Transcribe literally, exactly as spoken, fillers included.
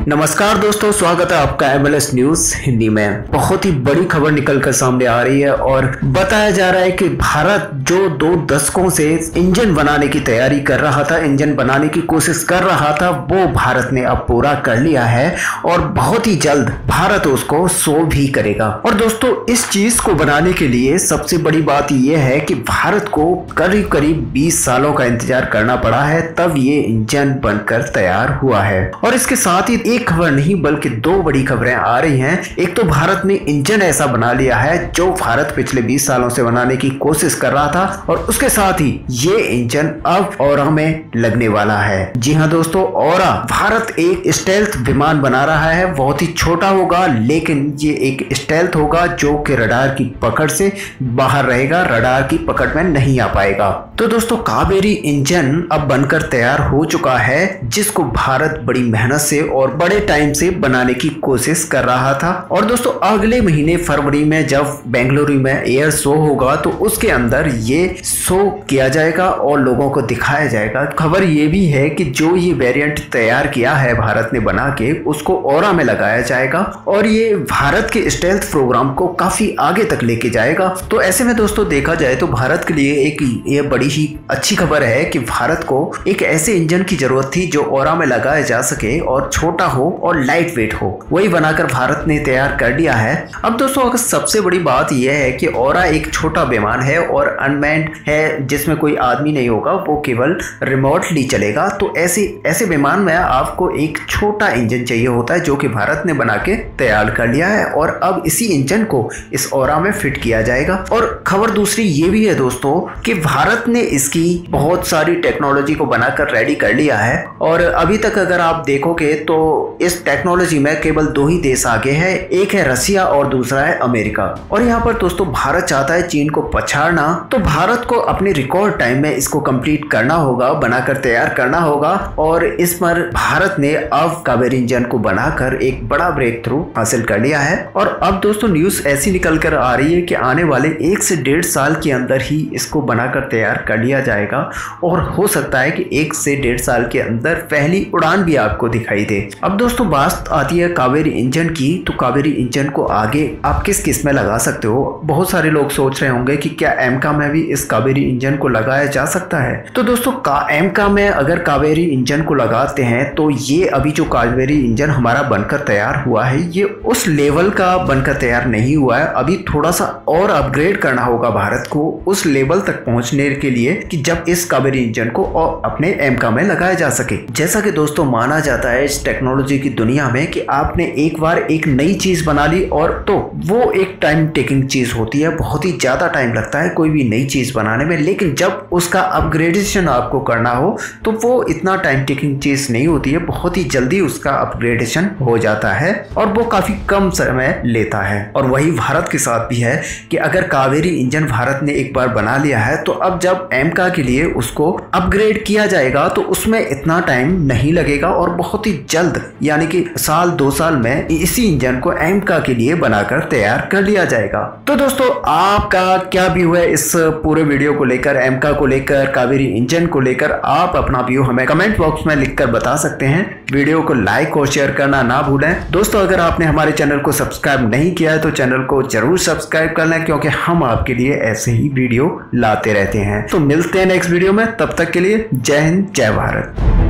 नमस्कार दोस्तों, स्वागत है आपका एमएलएस न्यूज हिंदी में। बहुत ही बड़ी खबर निकलकर सामने आ रही है और बताया जा रहा है कि भारत जो दो दशकों से इंजन बनाने की तैयारी कर रहा था, इंजन बनाने की कोशिश कर रहा था, वो भारत ने अब पूरा कर लिया है और बहुत ही जल्द भारत उसको शो भी करेगा। और दोस्तों, इस चीज को बनाने के लिए सबसे बड़ी बात यह है कि भारत को करीब करीब बीस सालों का इंतजार करना पड़ा है, तब ये इंजन बनकर तैयार हुआ है। और इसके साथ ही एक खबर नहीं बल्कि दो बड़ी खबरें आ रही हैं। एक तो भारत ने इंजन ऐसा बना लिया है जो भारत पिछले बीस सालों से बनाने की कोशिश कर रहा था, और उसके साथ ही ये इंजन अब ऑरा में लगने वाला है। जी हाँ दोस्तों, ऑरा भारत एक स्टेल्थ विमान बना रहा है। बहुत ही छोटा होगा, लेकिन ये एक स्टेल्थ होगा जो कि रडार की पकड़ से बाहर रहेगा, रडार की पकड़ में नहीं आ पाएगा। तो दोस्तों, कावेरी इंजन अब बनकर तैयार हो चुका है, जिसको भारत बड़ी मेहनत से और बड़े टाइम से बनाने की कोशिश कर रहा था। और दोस्तों, अगले महीने फरवरी में जब बेंगलुरु में एयर शो होगा तो उसके अंदर ये शो किया जाएगा और लोगों को दिखाया जाएगा। खबर ये भी है कि जो ये वेरिएंट तैयार किया है भारत ने बना के, उसको ऑरा में लगाया जाएगा और ये भारत के स्टेल्थ प्रोग्राम को काफी आगे तक लेके जाएगा। तो ऐसे में दोस्तों, देखा जाए तो भारत के लिए एक ये बड़ी ही अच्छी खबर है कि भारत को एक ऐसे इंजन की जरूरत थी जो ऑरा में लगाया जा सके और छोटा हो और लाइट वेट हो। वही बनाकर भारत ने तैयार कर दिया है। अब दोस्तों, अगर सबसे बड़ी बात यह है कि ऑरा एक छोटा विमान है और अनमैन्ड है, जिसमें कोई आदमी नहीं होगा, वो केवल रिमोटली चलेगा। तो ऐसे ऐसे विमान में आपको एक छोटा इंजन चाहिए होता है, जो कि भारत ने बना के तैयार कर लिया है और अब इसी इंजन को इस ऑरा में फिट किया जाएगा। और खबर दूसरी ये भी है दोस्तों कि भारत ने इसकी बहुत सारी टेक्नोलॉजी को बनाकर रेडी कर लिया है। और अभी तक अगर आप देखोगे तो इस टेक्नोलॉजी में केवल दो ही देश आगे हैं, एक है रसिया और दूसरा है अमेरिका। और यहाँ पर दोस्तों, भारत चाहता है चीन को पछाड़ना, तो भारत को अपने रिकॉर्ड टाइम में इसको कंप्लीट करना होगा, बनाकर तैयार करना होगा। और इस पर भारत ने अब कावेरी इंजन को बनाकर एक बड़ा ब्रेक थ्रू हासिल कर लिया है। और अब दोस्तों, न्यूज ऐसी निकल कर आ रही है कि आने वाले एक से डेढ़ साल के अंदर ही इसको बनाकर तैयार कर लिया जाएगा और हो सकता है कि एक से डेढ़ साल के अंदर पहली उड़ान भी आपको दिखाई दे। अब दोस्तों, बात आती है कावेरी इंजन की, तो कावेरी इंजन को आगे आप किस किस में लगा सकते हो। बहुत सारे लोग सोच रहे होंगे कि क्या एमका में भी इस कावेरी इंजन को लगाया जा सकता है। तो दोस्तों, का एमका में अगर कावेरी इंजन को लगाते हैं तो ये अभी जो कावेरी इंजन हमारा बनकर तैयार हुआ है, ये उस लेवल का बनकर तैयार नहीं हुआ है। अभी थोड़ा सा और अपग्रेड करना होगा भारत को उस लेवल तक पहुंचने के लिए कि जब इस कावेरी इंजन को और अपने एमका में लगाया जा सके। जैसा कि दोस्तों माना जाता है इस टेक्नोलॉजी की दुनिया में कि आपने एक बार एक नई चीज बना ली और तो वो एक टाइम टेकिंग चीज होती है, बहुत ही ज्यादा टाइम लगता है कोई भी नई चीज बनाने में। लेकिन जब उसका अपग्रेडेशन आपको करना हो तो वो इतना टाइम टेकिंग चीज नहीं होती है, बहुत ही जल्दी उसका अपग्रेडेशन हो जाता है और वो काफी कम समय लेता है। और वही भारत के साथ भी है कि अगर कावेरी इंजन भारत ने एक बार बना लिया है तो अब जब एमका के लिए उसको अपग्रेड किया जाएगा तो उसमें इतना टाइम नहीं लगेगा और बहुत ही जल्द, यानी कि साल दो साल में इसी इंजन को एमका के लिए बनाकर तैयार कर लिया जाएगा। तो दोस्तों, आपका क्या व्यू है इस पूरे वीडियो को लेकर, एमका को लेकर, कावेरी इंजन को लेकर? आप अपना व्यू हमें कमेंट बॉक्स में लिखकर बता सकते हैं। वीडियो को लाइक और शेयर करना ना भूलें। दोस्तों, अगर आपने हमारे चैनल को सब्सक्राइब नहीं किया है तो चैनल को जरूर सब्सक्राइब कर लें, क्योंकि हम आपके लिए ऐसे ही वीडियो लाते रहते हैं। तो मिलते हैं नेक्स्ट वीडियो में, तब तक के लिए जय हिंद, जय भारत।